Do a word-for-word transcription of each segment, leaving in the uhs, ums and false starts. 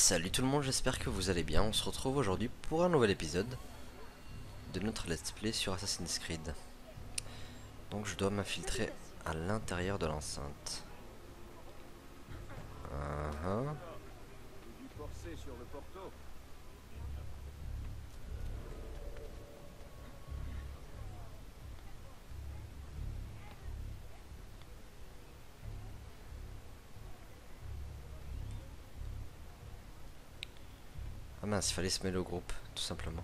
Salut tout le monde, j'espère que vous allez bien. On se retrouve aujourd'hui pour un nouvel épisode de notre let's play sur Assassin's Creed. Donc je dois m'infiltrer à l'intérieur de l'enceinte. Uh -huh. Ah mince, il fallait se mêler au groupe, tout simplement.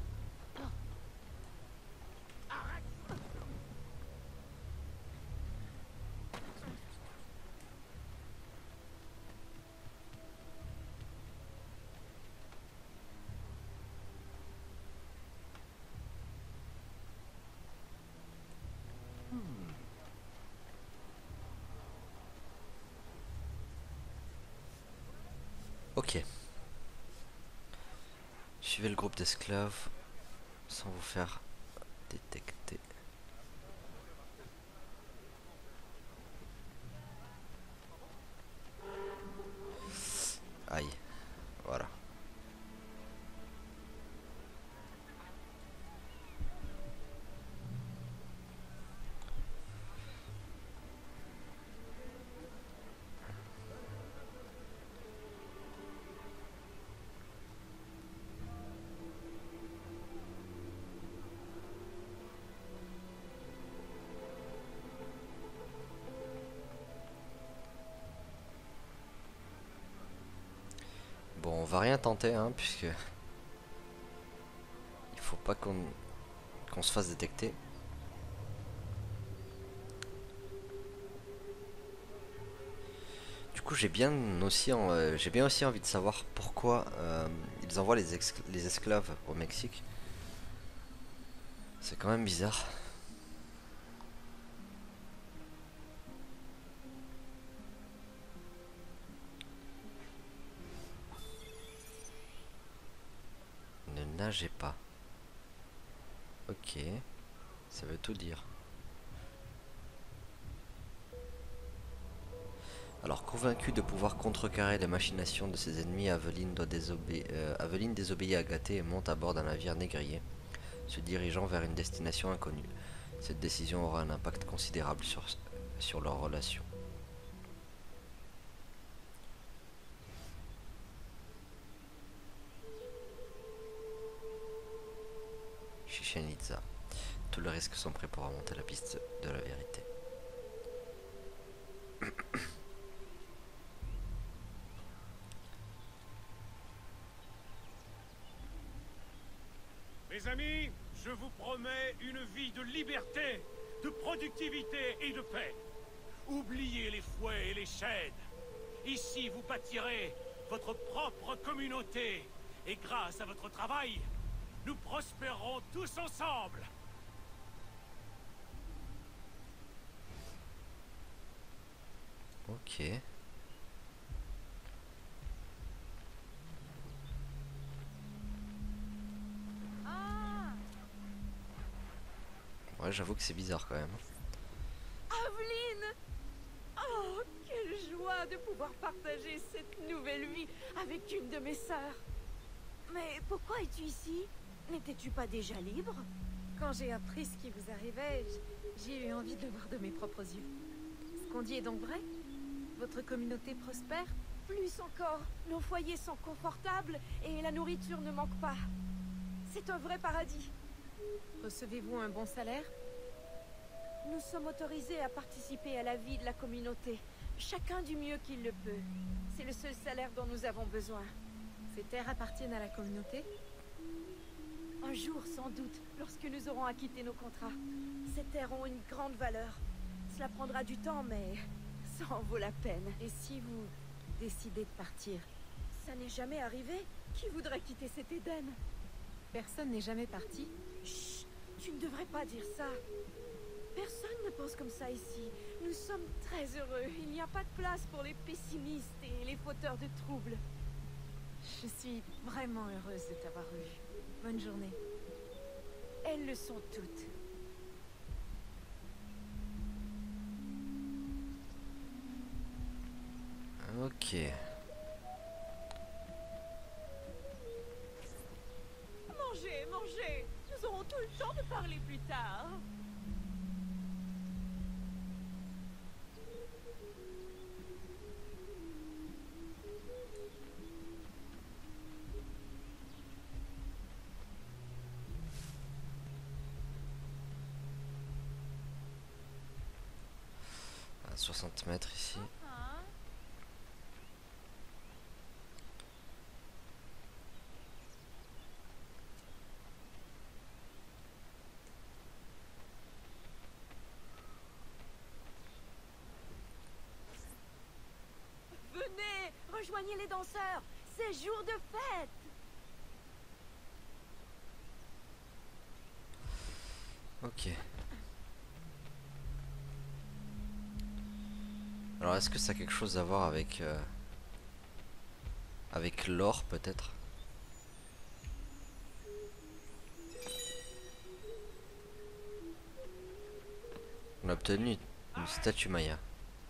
Ok. Suivez le groupe d'esclaves sans vous faire détecter. Aïe, voilà. Bon, on va rien tenter, hein, puisque il faut pas qu'on qu'on se fasse détecter. Du coup, j'ai bien aussi, euh, j'ai bien aussi envie de savoir pourquoi euh, ils envoient les, les esclaves au Mexique. C'est quand même bizarre. Ne nagez pas. Ok, ça veut tout dire. Alors, convaincu de pouvoir contrecarrer les machinations de ses ennemis, Aveline, doit désobé euh, Aveline désobéit à Gaté et monte à bord d'un navire négrier, se dirigeant vers une destination inconnue. Cette décision aura un impact considérable sur, sur leur relation. Chichen Itza. Tous les risques sont prêts pour remonter la piste de la vérité. Mes amis, je vous promets une vie de liberté, de productivité et de paix. Oubliez les fouets et les chaînes. Ici, vous bâtirez votre propre communauté. Et grâce à votre travail, nous prospérerons tous ensemble. Ok. Ouais, j'avoue que c'est bizarre quand même. Aveline! Oh, quelle joie de pouvoir partager cette nouvelle vie avec une de mes sœurs. Mais pourquoi es-tu ici? N'étais-tu pas déjà libre? Quand j'ai appris ce qui vous arrivait, j'ai eu envie de le voir de mes propres yeux. Ce qu'on dit est donc vrai? Votre communauté prospère? Plus encore, nos foyers sont confortables et la nourriture ne manque pas. C'est un vrai paradis. Recevez-vous un bon salaire? Nous sommes autorisés à participer à la vie de la communauté, chacun du mieux qu'il le peut. C'est le seul salaire dont nous avons besoin. Ces terres appartiennent à la communauté? Un jour, sans doute, lorsque nous aurons acquitté nos contrats. Ces terres ont une grande valeur. Cela prendra du temps, mais ça en vaut la peine. Et si vous décidez de partir? Ça n'est jamais arrivé. Qui voudrait quitter cet Éden? Personne n'est jamais parti. Chut, tu ne devrais pas dire ça. Personne ne pense comme ça ici. Nous sommes très heureux. Il n'y a pas de place pour les pessimistes et les fauteurs de troubles. Je suis vraiment heureuse de t'avoir eu. Bonne journée. Elles le sont toutes. Ok. manger. Nous aurons tout le temps de parler plus tard. À soixante mètres ici. Hein? Venez, rejoignez les danseurs. C'est jour de fête. Ok. Alors est-ce que ça a quelque chose à voir avec euh, avec l'or peut-être? On a obtenu une statue Maya.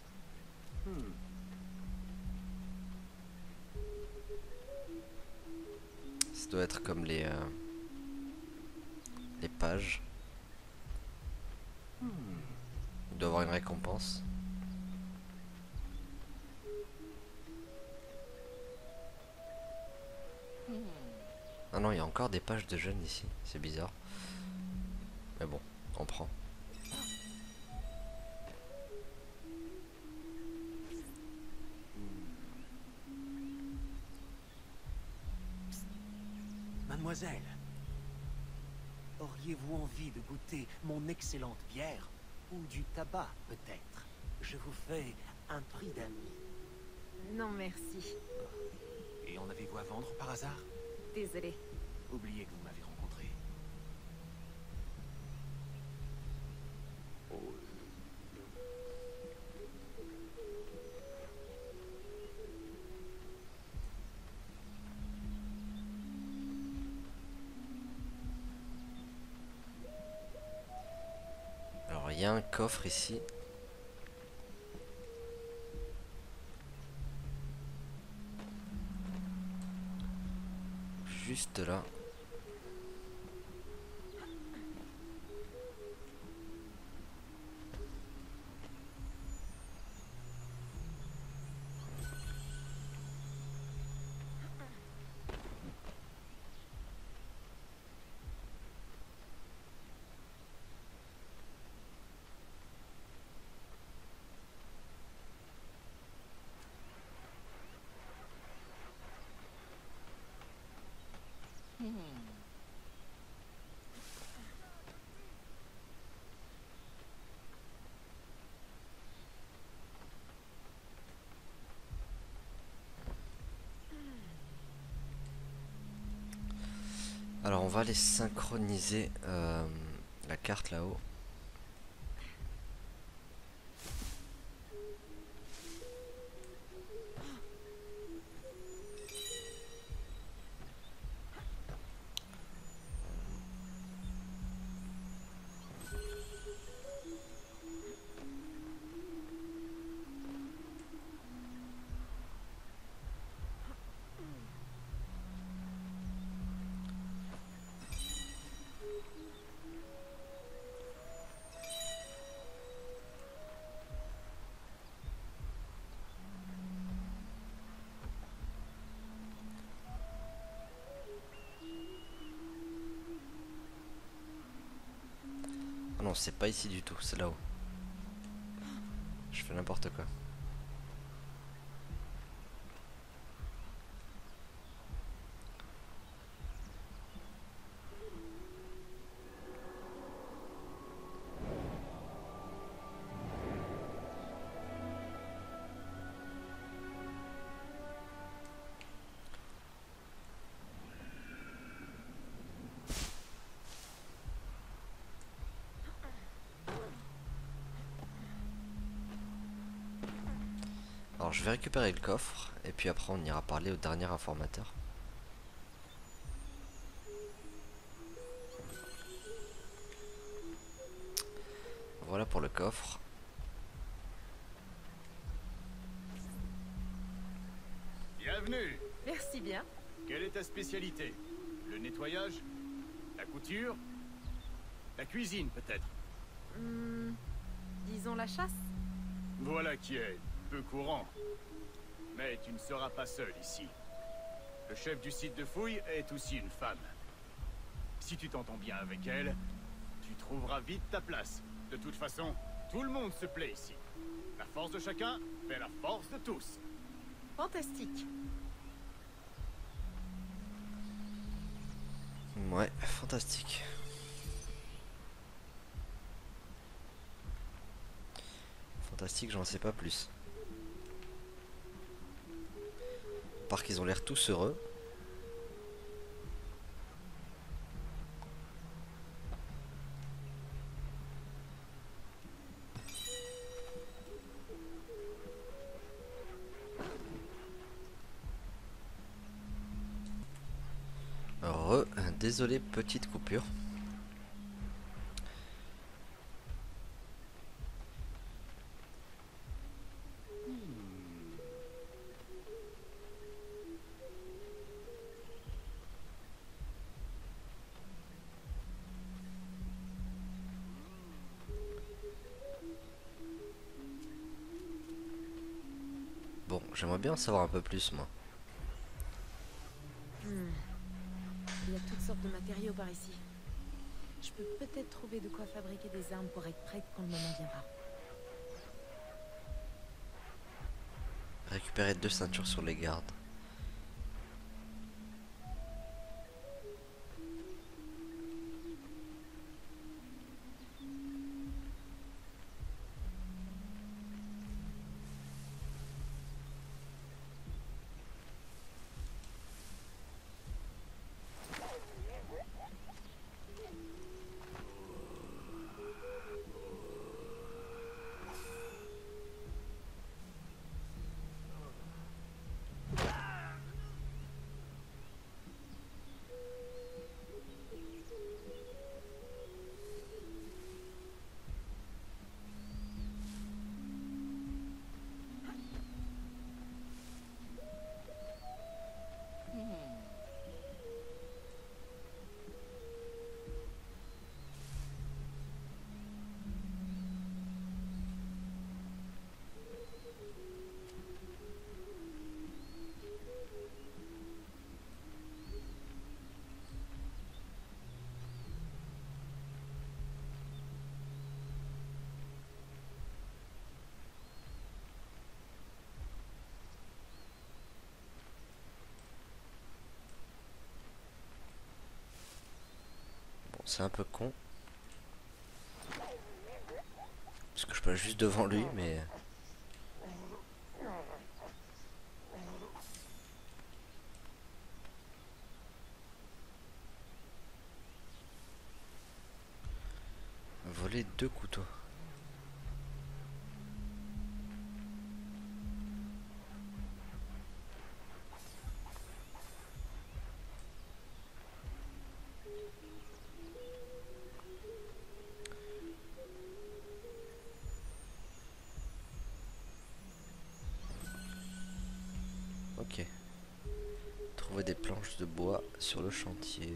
Ça doit être comme les euh, les pages. Il doit y avoir une récompense. Ah non, il y a encore des pages de jeunes ici. C'est bizarre. Mais bon, on prend. Mademoiselle, auriez-vous envie de goûter mon excellente bière? Ou du tabac, peut-être? Je vous fais un prix d'amis. Non, merci. Et en avez-vous à vendre par hasard? Désolée. Oubliez que vous m'avez rencontré. Oh. Alors il y a un coffre ici. Juste là. Alors on va les synchroniser euh, la carte là-haut. Ah non, c'est pas ici du tout, c'est là-haut. Je fais n'importe quoi. Alors je vais récupérer le coffre et puis après on ira parler au dernier informateur. Voilà pour le coffre. Bienvenue. Merci bien. Quelle est ta spécialité? Le nettoyage? La couture? La cuisine, peut-être? Hmm, disons la chasse. Voilà qui est peu courant. Mais tu ne seras pas seul ici. Le chef du site de fouille est aussi une femme. Si tu t'entends bien avec elle, tu trouveras vite ta place. De toute façon, tout le monde se plaît ici. La force de chacun fait la force de tous. Fantastique. Ouais, fantastique. Fantastique, j'en sais pas plus. À part qu'ils ont l'air tous heureux. Heureux, désolé, petite coupure. Bon, j'aimerais bien en savoir un peu plus, moi. Hmm. Il y a toutes sortes de matériaux par ici. Je peux peut-être trouver de quoi fabriquer des armes pour être prête quand le moment viendra. Récupérer deux ceintures sur les gardes. Bon, c'est un peu con. Parce que je passe juste devant lui, mais... Voler deux couteaux. Ok. Trouver des planches de bois sur le chantier.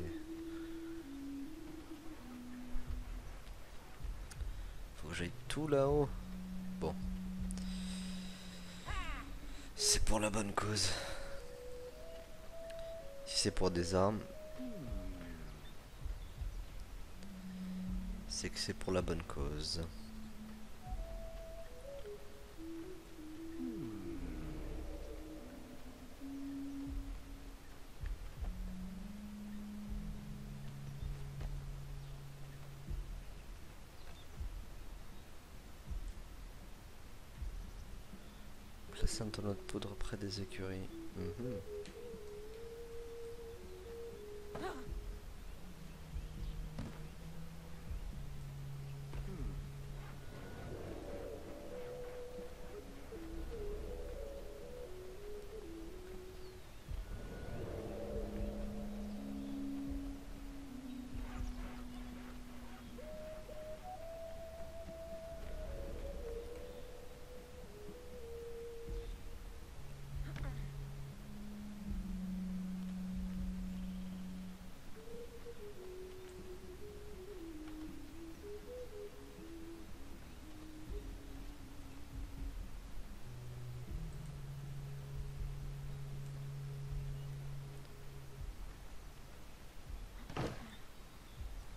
Faut que j'aille tout là-haut. Bon. C'est pour la bonne cause. Si c'est pour des armes, c'est que c'est pour la bonne cause. Placer un tonneau de poudre près des écuries. Mhm.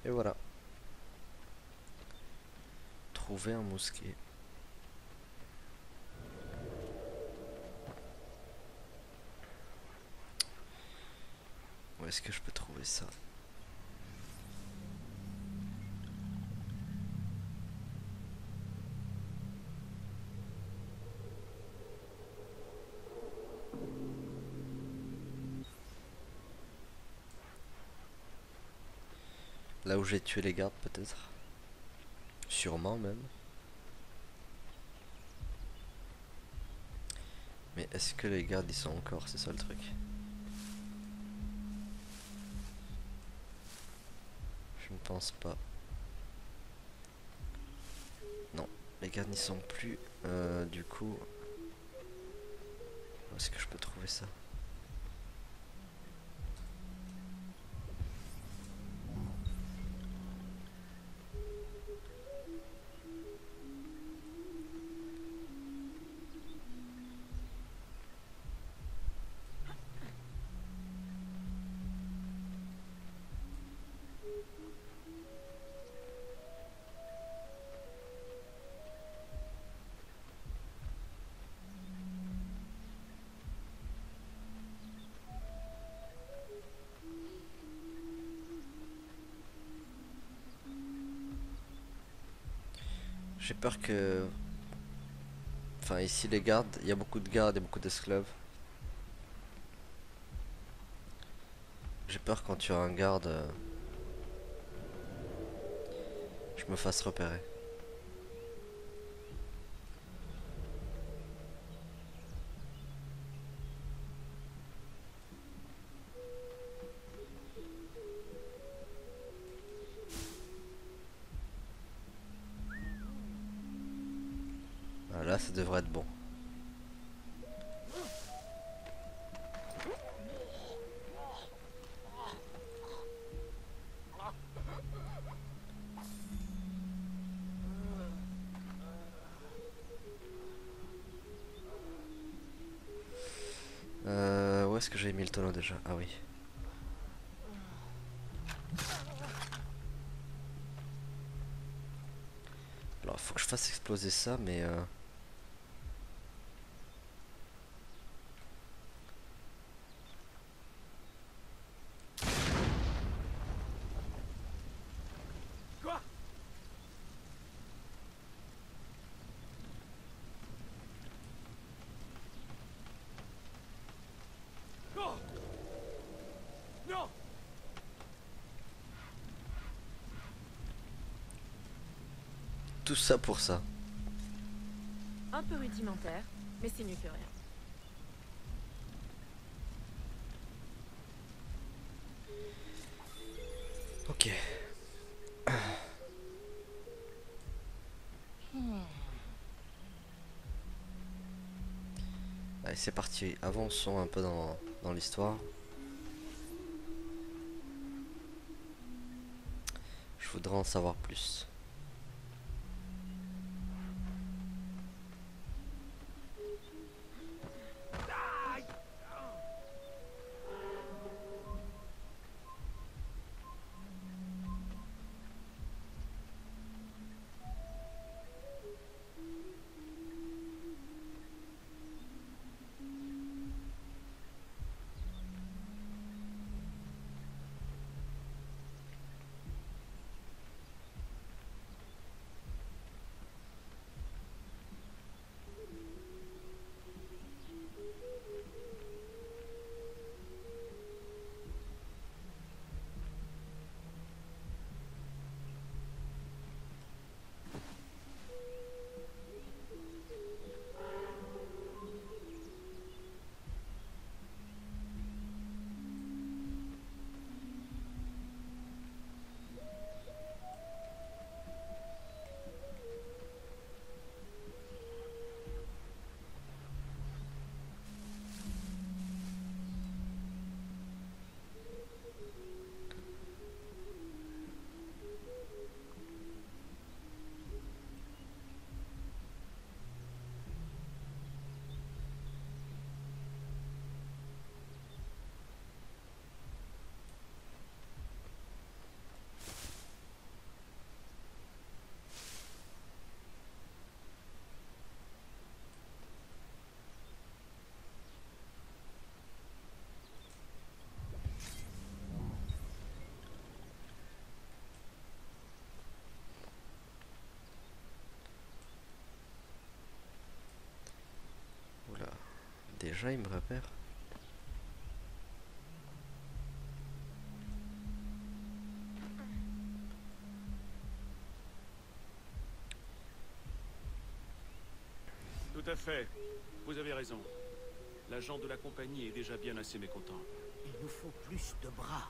Et voilà. Trouver un mousquet. Où est-ce que je peux trouver ça? Là où j'ai tué les gardes peut-être. Sûrement même. Mais est-ce que les gardes ils sont encore? C'est ça le truc. Je ne pense pas. Non, les gardes n'y sont plus. Euh, du coup... Où est-ce que je peux trouver ça? J'ai peur que... Enfin ici les gardes, il y a beaucoup de gardes et beaucoup d'esclaves. J'ai peur quand tu as un garde, euh, je me fasse repérer. Voilà, ça devrait être bon. Euh, où est-ce que j'ai mis le tonneau déjà? Ah oui. Alors faut que je fasse exploser ça, mais euh... Quoi? Non! Non! tout ça pour ça. Un peu rudimentaire, mais c'est mieux que rien. Ok. Allez, c'est parti. Avançons un peu dans, dans l'histoire. Je voudrais en savoir plus. déjà il me repère. Tout à fait. Vous avez raison. L'agent de la compagnie est déjà bien assez mécontent. Il nous faut plus de bras.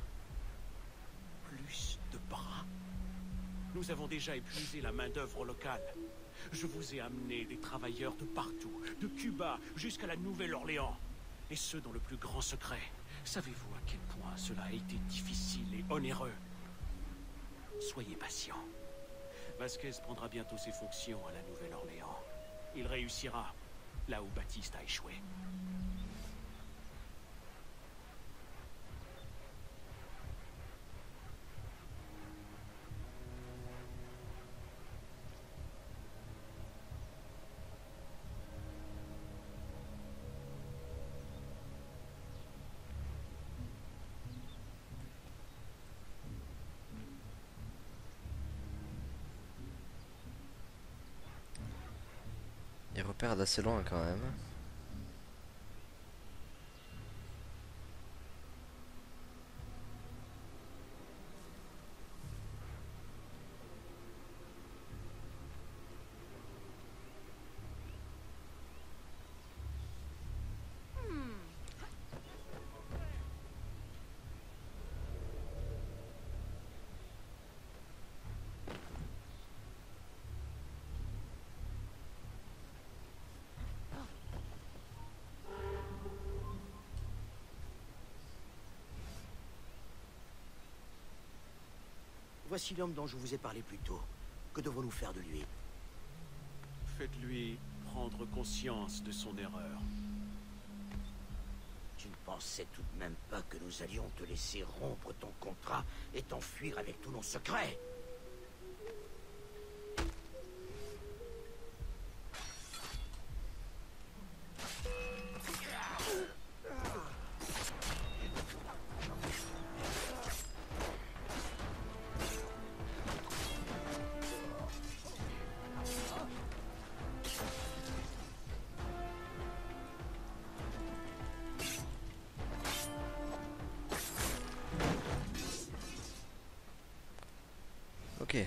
Plus de bras. Nous avons déjà épuisé la main-d'œuvre locale. Je vous ai amené des travailleurs de partout, de Cuba jusqu'à la Nouvelle-Orléans. Et ce, dans le plus grand secret. Savez-vous à quel point cela a été difficile et onéreux? Soyez patient. Vasquez prendra bientôt ses fonctions à la Nouvelle-Orléans. Il réussira là où Baptiste a échoué. Il repère d'assez loin quand même. Voici l'homme dont je vous ai parlé plus tôt. Que devons-nous faire de lui? Faites-lui prendre conscience de son erreur. Tu ne pensais tout de même pas que nous allions te laisser rompre ton contrat et t'enfuir avec tous nos secrets? Ok.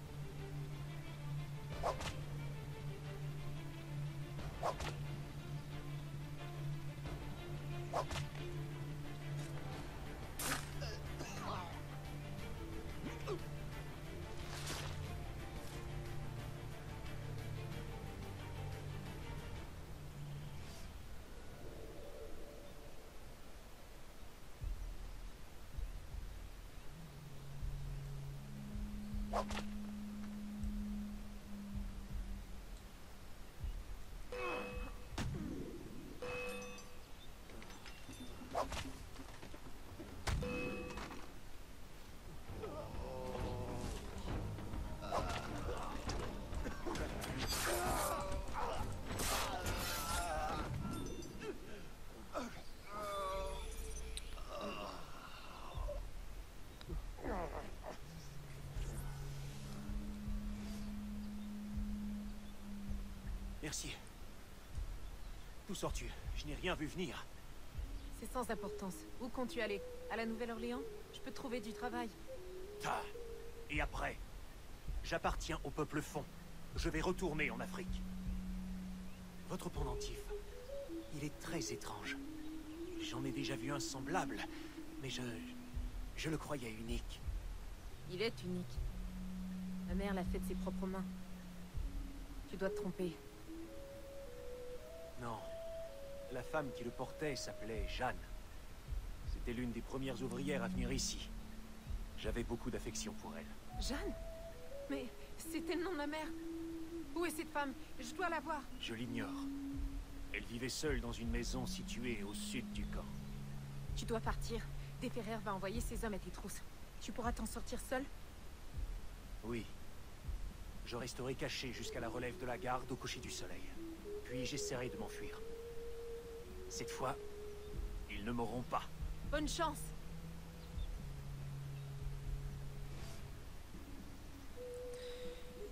Merci. D'où sors-tu? Je n'ai rien vu venir. C'est sans importance. Où comptes-tu aller? À la Nouvelle-Orléans? Je peux te trouver du travail. Ah. Et après? J'appartiens au peuple fond. Je vais retourner en Afrique. Votre pendentif, il est très étrange. J'en ai déjà vu un semblable, mais je... je le croyais unique. Il est unique. Ma mère l'a fait de ses propres mains. Tu dois te tromper. Non. La femme qui le portait s'appelait Jeanne. C'était l'une des premières ouvrières à venir ici. J'avais beaucoup d'affection pour elle. Jeanne? Mais c'était le nom de ma mère. Où est cette femme? Je dois la voir. Je l'ignore. Elle vivait seule dans une maison située au sud du camp. Tu dois partir. Desferrer va envoyer ses hommes à tes trousses. Tu pourras t'en sortir seul? Oui. Je resterai caché jusqu'à la relève de la garde au coucher du soleil. Puis j'essaierai de m'enfuir. Cette fois, ils ne m'auront pas. Bonne chance.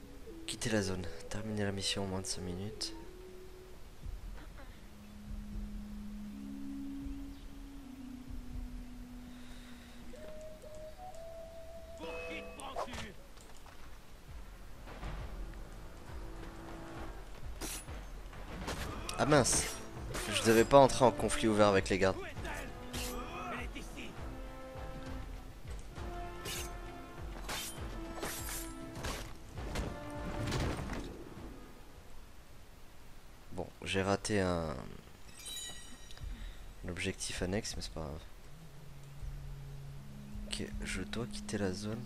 Quitter la zone. Terminer la mission en moins de cinq minutes. Ah mince, je devais pas entrer en conflit ouvert avec les gardes. Où est-elle? Elle est ici. Bon, j'ai raté un... l'objectif annexe, mais c'est pas grave. Ok, je dois quitter la zone.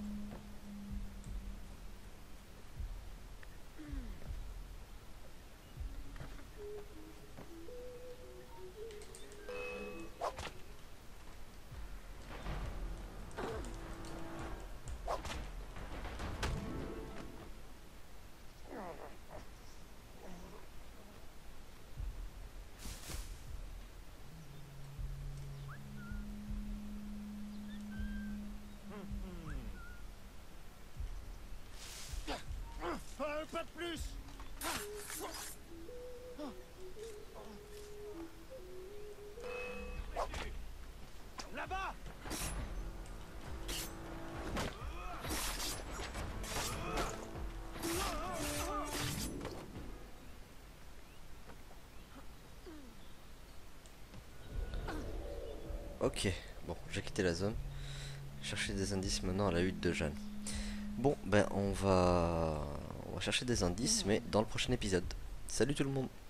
Un pas de plus. Là-bas. Ok, bon, j'ai quitté la zone. Chercher des indices maintenant à la hutte de Jeanne. Bon, ben on va... on va chercher des indices, mais dans le prochain épisode. Salut tout le monde!